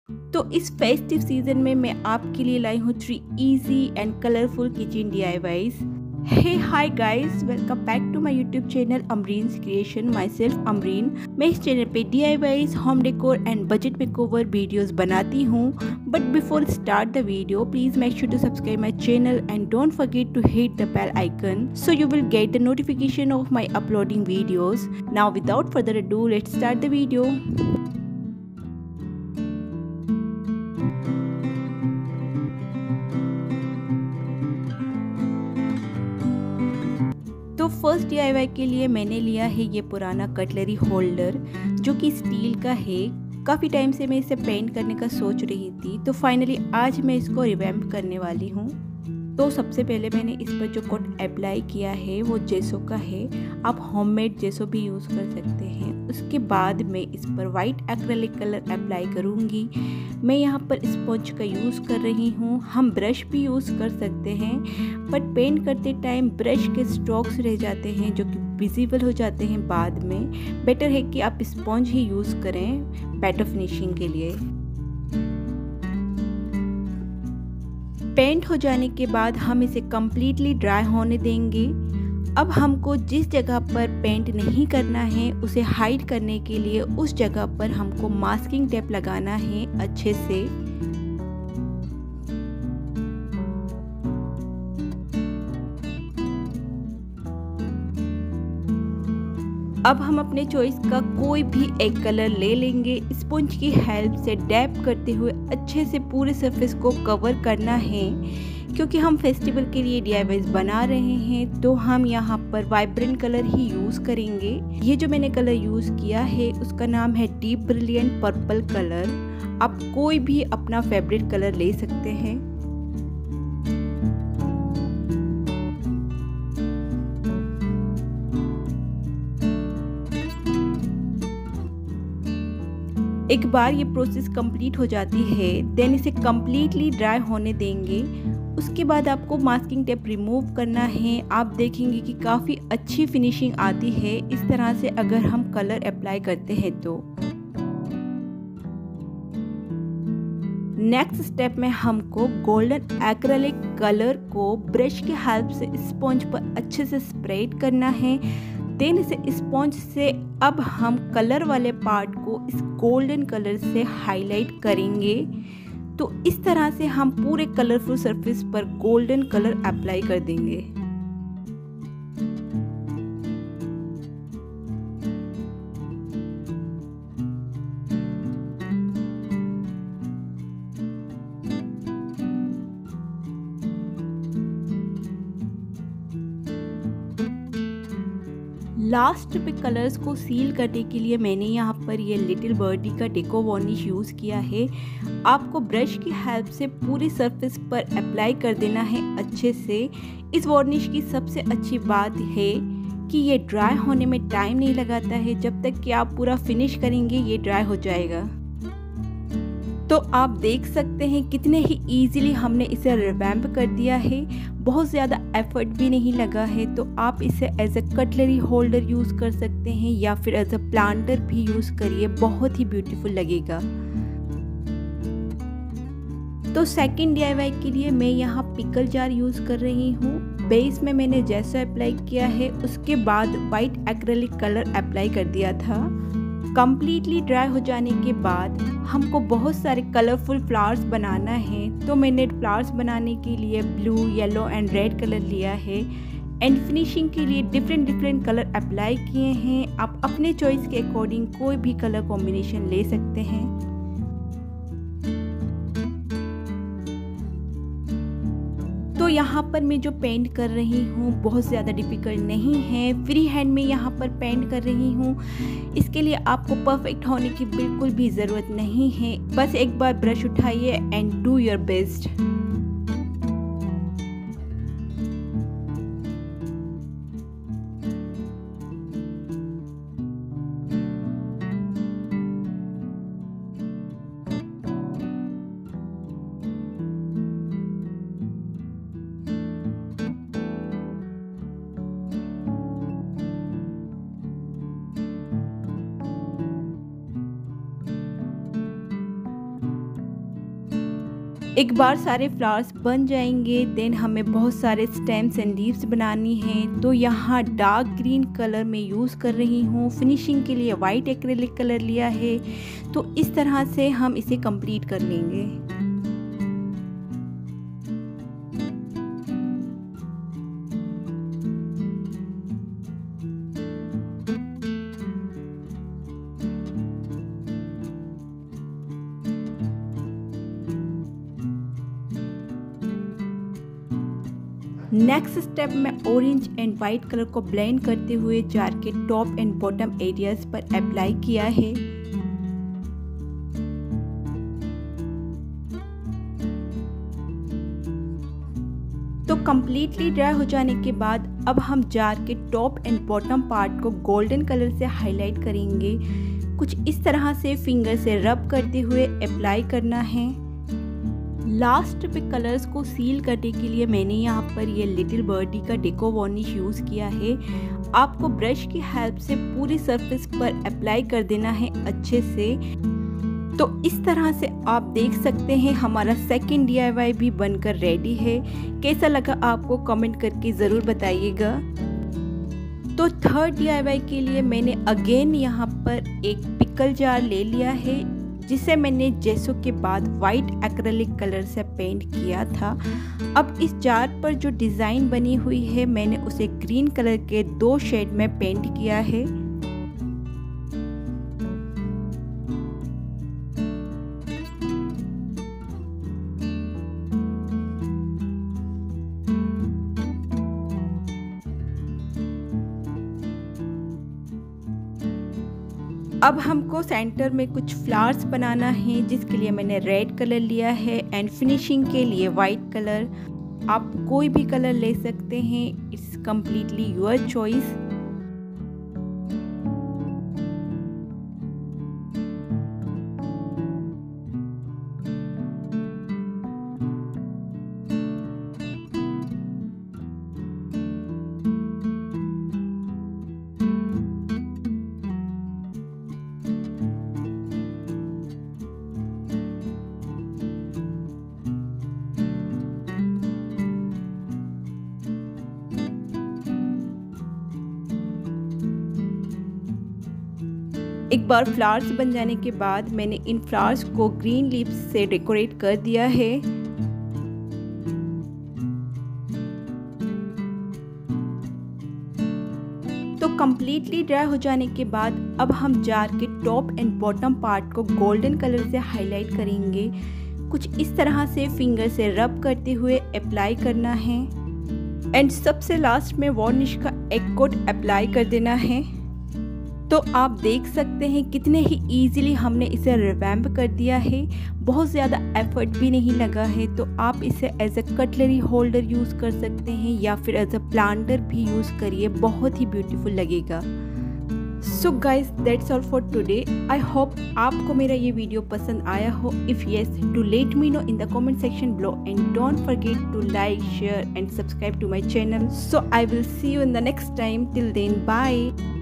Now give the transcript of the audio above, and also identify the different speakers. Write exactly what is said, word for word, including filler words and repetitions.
Speaker 1: तो इस festive season में मैं आपके लिए लाई हूँ three easy and colourful kitchen D I Ys. Hey hi guys, welcome back to my YouTube channel Amreen's creation. Myself Amreen. मैं इस चैनल पे D I Ys, home decor and budget makeover videos बनाती हूँ। But before start the video, please make sure to subscribe my channel and don't forget to hit the bell icon so you will get the notification of my uploading videos. Now without further ado, let's start the video. तो first D I Y के लिए मैंने लिया है ये पुराना cutlery holder जो कि स्टील का है। काफ़ी टाइम से मैं इसे पेंट करने का सोच रही थी, तो फाइनली आज मैं इसको रिवैम्प करने वाली हूँ। तो सबसे पहले मैंने इस पर जो कोट अप्लाई किया है वो जेसो का है। आप होममेड जेसो भी यूज़ कर सकते हैं। उसके बाद मैं इस पर वाइट एक्रेलिक कलर अप्लाई करूँगी। मैं यहाँ पर स्पंज का यूज़ कर रही हूँ। हम ब्रश भी यूज़ कर सकते हैं, बट पेंट करते टाइम ब्रश के स्ट्रोक्स रह जाते हैं जो कि विजिबल हो जाते हैं बाद में। बेटर है कि आप स्पंज ही यूज़ करें बेटर फिनिशिंग के लिए। पेंट हो जाने के बाद हम इसे कम्प्लीटली ड्राई होने देंगे। अब हमको जिस जगह पर पेंट नहीं करना है उसे हाइड करने के लिए उस जगह पर हमको मास्किंग टेप लगाना है अच्छे से। अब हम अपने चॉइस का कोई भी एक कलर ले लेंगे। स्पंज की हेल्प से डैप करते हुए अच्छे से पूरे सरफेस को कवर करना है। क्योंकि हम फेस्टिवल के लिए डी आई वाईज बना रहे हैं तो हम यहाँ पर वाइब्रेंट कलर ही यूज़ करेंगे। ये जो मैंने कलर यूज़ किया है उसका नाम है डीप ब्रिलियंट पर्पल कलर। आप कोई भी अपना फेवरेट कलर ले सकते हैं। एक बार ये प्रोसेस कंप्लीट हो जाती है देन इसे कंप्लीटली ड्राई होने देंगे। उसके बाद आपको मास्किंग टेप रिमूव करना है। आप देखेंगे कि काफ़ी अच्छी फिनिशिंग आती है इस तरह से अगर हम कलर अप्लाई करते हैं तो। नेक्स्ट स्टेप में हमको गोल्डन एक्रेलिक कलर को ब्रश की हेल्प से स्पंज पर अच्छे से स्प्रेड करना है। देन इसे स्पंज से अब हम कलर वाले पार्ट को इस गोल्डन कलर से हाईलाइट करेंगे। तो इस तरह से हम पूरे कलरफुल सरफेस पर गोल्डन कलर अप्लाई कर देंगे। लास्ट पे कलर्स को सील करने के लिए मैंने यहाँ पर ये लिटिल बर्डी का डेको वार्निश यूज़ किया है। आपको ब्रश की हेल्प से पूरी सरफेस पर अप्लाई कर देना है अच्छे से। इस वार्निश की सबसे अच्छी बात है कि ये ड्राई होने में टाइम नहीं लगाता है। जब तक कि आप पूरा फिनिश करेंगे ये ड्राई हो जाएगा। तो आप देख सकते हैं कितने ही इजीली हमने इसे रिवैम्प कर दिया है। बहुत ज़्यादा एफर्ट भी नहीं लगा है। तो आप इसे as a cutlery holder use कर सकते हैं या फिर एज अ प्लांटर भी यूज़ करिए, बहुत ही ब्यूटीफुल लगेगा। तो सेकंड डी आई वाई के लिए मैं यहाँ पिकल जार यूज़ कर रही हूँ। बेस में मैंने जैसा अप्लाई किया है उसके बाद वाइट एक्रेलिक कलर अप्लाई कर दिया था। कंप्लीटली ड्राई हो जाने के बाद हमको बहुत सारे कलरफुल फ्लावर्स बनाना है। तो मैंने फ्लावर्स बनाने के लिए blue, yellow and red colour लिया है एंड फिनिशिंग के लिए डिफरेंट डिफरेंट कलर अप्लाई किए हैं। आप अपने चॉइस के अकॉर्डिंग कोई भी कलर कॉम्बिनेशन ले सकते हैं। तो यहाँ पर मैं जो पेंट कर रही हूँ बहुत ज़्यादा डिफ़िकल्ट नहीं है। फ्री हैंड में यहाँ पर पेंट कर रही हूँ। इसके लिए आपको परफेक्ट होने की बिल्कुल भी ज़रूरत नहीं है। बस एक बार ब्रश उठाइए एंड डू योर बेस्ट। एक बार सारे फ्लावर्स बन जाएंगे देन हमें बहुत सारे स्टेम्स एंड लीव्स बनानी हैं। तो यहाँ डार्क ग्रीन कलर में यूज़ कर रही हूँ। फिनिशिंग के लिए वाइट एक्रेलिक कलर लिया है। तो इस तरह से हम इसे कंप्लीट कर लेंगे। नेक्स्ट स्टेप में ऑरेंज एंड वाइट कलर को ब्लेंड करते हुए जार के टॉप एंड बॉटम एरियाज पर अप्लाई किया है। तो कंप्लीटली ड्राई हो जाने के बाद अब हम जार के टॉप एंड बॉटम पार्ट को गोल्डन कलर से हाईलाइट करेंगे। कुछ इस तरह से फिंगर से रब करते हुए अप्लाई करना है। लास्ट पे कलर्स को सील करने के लिए मैंने यहाँ पर ये लिटिल बर्डी का डेको वार्निश यूज़ किया है। आपको ब्रश की हेल्प से पूरे सरफेस पर अप्लाई कर देना है अच्छे से। तो इस तरह से आप देख सकते हैं हमारा सेकंड डी आई वाई भी बनकर रेडी है। कैसा लगा आपको कमेंट करके ज़रूर बताइएगा। तो थर्ड डी आई वाई के लिए मैंने अगेन यहाँ पर एक पिकल जार ले लिया है जिसे मैंने जेसो के बाद वाइट एक्रेलिक कलर से पेंट किया था। अब इस जार पर जो डिज़ाइन बनी हुई है मैंने उसे ग्रीन कलर के दो शेड में पेंट किया है। अब हमको सेंटर में कुछ फ्लावर्स बनाना है जिसके लिए मैंने रेड कलर लिया है एंड फिनिशिंग के लिए वाइट कलर। आप कोई भी कलर ले सकते हैं, इट्स कम्प्लीटली योर चॉइस। एक बार फ्लावर्स बन जाने के बाद मैंने इन फ्लावर्स को ग्रीन लीव्स से डेकोरेट कर दिया है। तो कंप्लीटली ड्राई हो जाने के बाद अब हम जार के टॉप एंड बॉटम पार्ट को गोल्डन कलर से हाईलाइट करेंगे। कुछ इस तरह से फिंगर से रब करते हुए अप्लाई करना है एंड सबसे लास्ट में वार्निश का एक कोट अप्लाई कर देना है। तो आप देख सकते हैं कितने ही इजीली हमने इसे रिवैम्प कर दिया है। बहुत ज़्यादा एफर्ट भी नहीं लगा है। तो आप इसे as a cutlery holder use कर सकते हैं या फिर एज अ प्लांटर भी यूज़ करिए, बहुत ही ब्यूटीफुल लगेगा। So guys that's all for today. I hope आपको मेरा ये वीडियो पसंद आया हो। If yes to let me know in the comment section below and don't forget to like, share and subscribe to my channel. So I will see you in the next time. Till then bye.